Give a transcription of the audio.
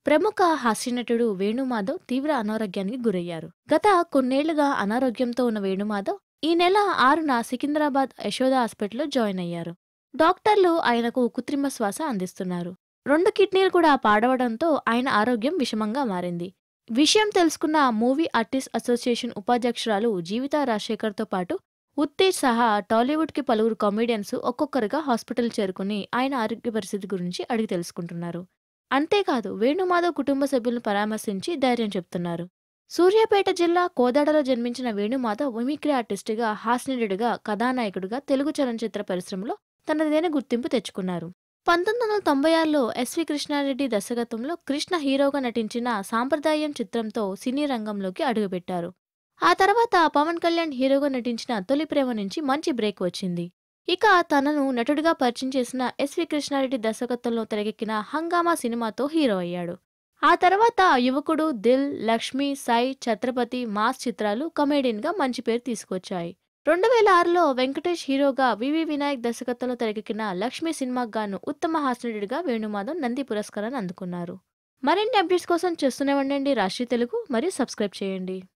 ప్రముఖ హాస్యనటుడు వేణుమాధవ్ తీవ్ర అనారోగ్యానికి గురయ్యారు. గత కొన్నేళ్లుగా అనారోగ్యంతో ఉన్న వేణుమాధవ్ ఈ నెల 6న సికింద్రాబాద్ యశోద హాస్పిటల్లో జాయిన్ అయ్యారు. డాక్టర్లు ఆయనకు కృత్రిమ శ్వాస అందిస్తున్నారు. 2 కిడ్నీలు కూడా పాడవడంతో ఆయన ఆరోగ్యం విషమంగా మారింది. విషయం తెలుసుకున్న మూవీ ఆర్టిస్ట్ అసోసియేషన్ ఉపాధ్యక్షురాలు జీవితా రాజశేఖర్తో పాటు ఉత్తేజ్ సహా టాలీవుడ్కి పలువురు కామెడియన్స్ ఒక్కొక్కరుగా హాస్పిటల్ చేరుకుని ఆయన ఆరోగ్య పరిస్థితి గురించి అడిగి తెలుసుకుంటున్నారు. అంతేకాదు వేణుమాధవ్ కుటుంబ సభ్యులను పరామర్శించి ధైర్యం చెప్తున్నారు. సూర్యాపేట జిల్లా కోదాడలో జన్మించిన వేణుమాధవ్ మిమిక్రీ ఆర్టిస్టుగా, హాస్యనటుడిగా, కథానాయకుడిగా తెలుగు చలనచిత్ర పరిశ్రమలో తనదైన గుర్తింపు తెచ్చుకున్నారు. 1996లో ఎస్వి కృష్ణారెడ్డి దర్శకత్వంలో కృష్ణ హీరోగా నటించిన సాంప్రదాయం చిత్రంతో సినీ రంగంలోకి అడుగుపెట్టారు. ఆ తర్వాత పవన్ కళ్యాణ్ హీరోగా నటించిన తొలి ప్రేమ నుంచి మంచి బ్రేక్ వచ్చింది. ఇక తనను నటుడిగా పరిచయం చేసిన ఎస్వి కృష్ణారెడ్డి దర్శకత్వంలో తెరకెక్కిన హంగామా సినిమాతో హీరో అయ్యాడు. ఆ తర్వాత యువకుడు, దిల్, లక్ష్మి, సాయి, ఛత్రపతి, మాస్ చిత్రాలు కమెడియన్గా మంచి పేరు తీసుకొచ్చాయి. 2006లో వెంకటేష్ హీరోగా వివి వినాయక్ దర్శకత్వంలో తెరకెక్కిన లక్ష్మి సినిమాకు గాను ఉత్తమ హాస్యనటుడిగా వేణుమాధవ్ నంది పురస్కారాన్ని అందుకున్నారు. మరిన్ని అప్డేట్స్ కోసం చూస్తూనే ఉండండి రాష్ట్రీయ తెలుగు మరియు సబ్స్క్రైబ్ చేయండి.